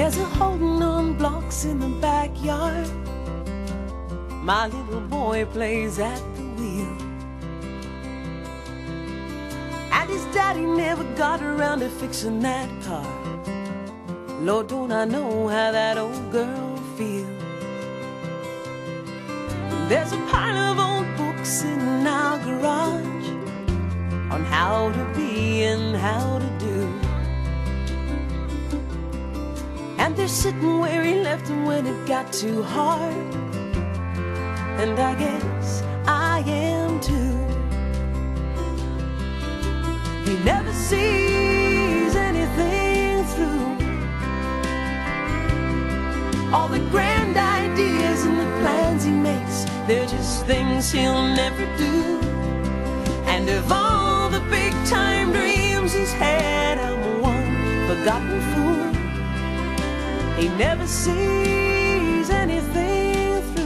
There's a holding on blocks in the backyard. My little boy plays at the wheel, and his daddy never got around to fixing that car. Lord, don't I know how that old girl feels. There's a pile of old books in our garage on how to be and how to do, and they're sitting where he left them when it got too hard. And I guess I am too. He never sees anything through. All the grand ideas and the plans he makes, they're just things he'll never do. And of all the big time dreams he's had, I'm one forgotten fool. He never sees anything through.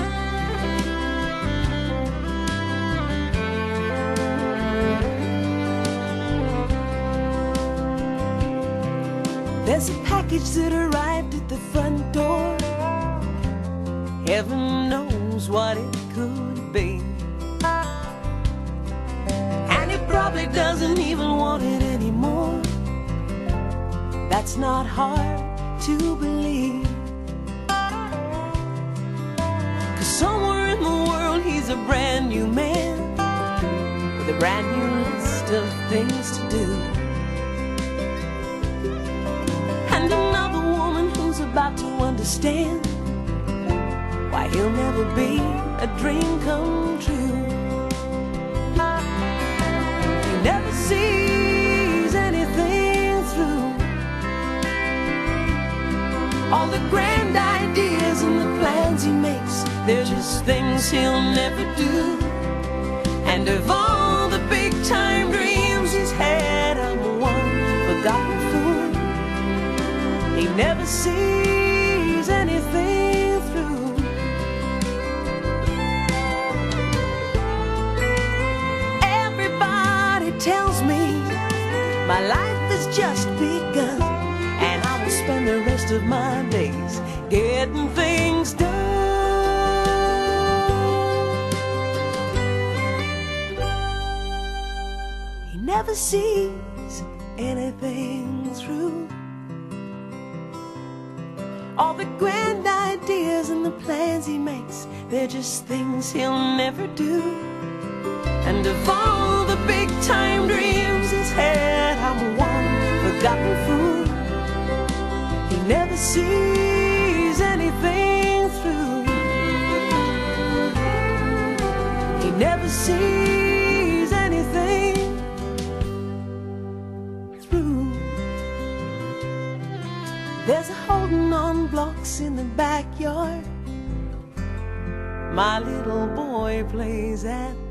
There's a package that arrived at the front door. Heaven knows what it could be, and he probably doesn't even want it anymore. That's not hard to believe, 'cause somewhere in the world he's a brand new man with a brand new list of things to do, and another woman who's about to understand why he'll never be a dream come true. He never sees anything through. All the grand ideas and the plans he makes, they're just things he'll never do. And of all the big time dreams he's had, I'm one forgotten fool. He never sees anything through. Everybody tells me my life has just begun, and I will spend the rest of my days getting things done. He never sees anything through. All the grand ideas and the plans he makes, they're just things he'll never do. And of all the big time dreams he's had, I'm one forgotten fool. He never sees anything through. He never sees anything through. There's a holding on blocks in the backyard. My little boy plays at